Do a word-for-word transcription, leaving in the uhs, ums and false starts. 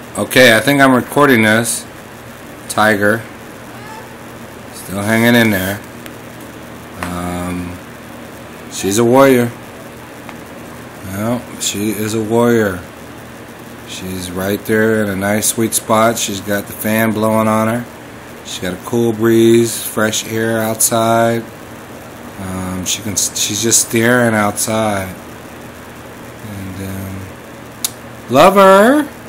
Okay, I think I'm recording this. Tiger. Still hanging in there. Um, she's a warrior. Well, she is a warrior. She's right there in a nice sweet spot. She's got the fan blowing on her. She's got a cool breeze, fresh air outside. Um, she can. She's just staring outside. And um, love her.